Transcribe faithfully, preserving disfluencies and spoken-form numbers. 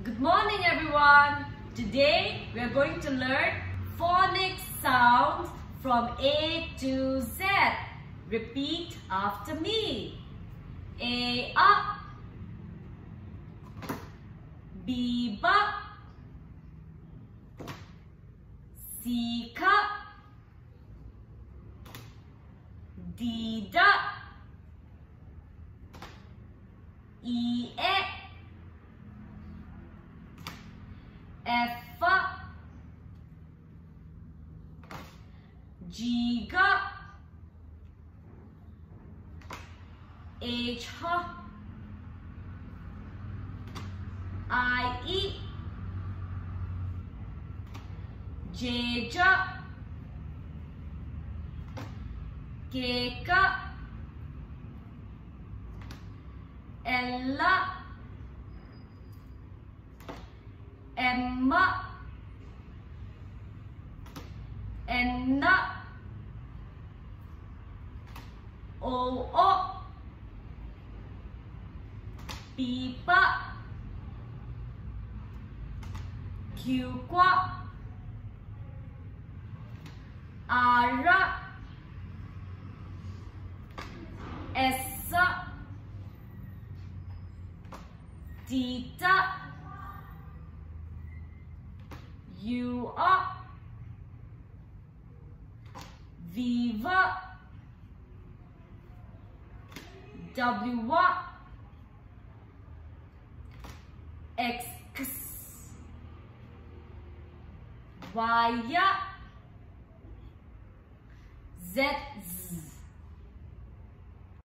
Good morning everyone. Today we are going to learn phonics sounds from A to Z. Repeat after me. A up, B up, C cup, D duck, E egg, F up, G up, H hop, I eat, J jump, K cup, L up, M up, N up, O up, P up, Q quack, R up, S up, T up, U up, V up, W up, X, Y up, Z, Z.